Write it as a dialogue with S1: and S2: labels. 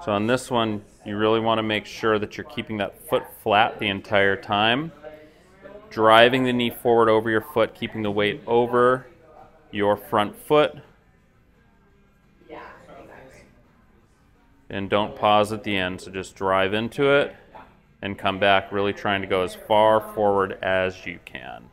S1: So on this one, you really want to make sure that you're keeping that foot flat the entire time. Driving the knee forward over your foot, keeping the weight over your front foot. And don't pause at the end, so just drive into it and come back, really trying to go as far forward as you can.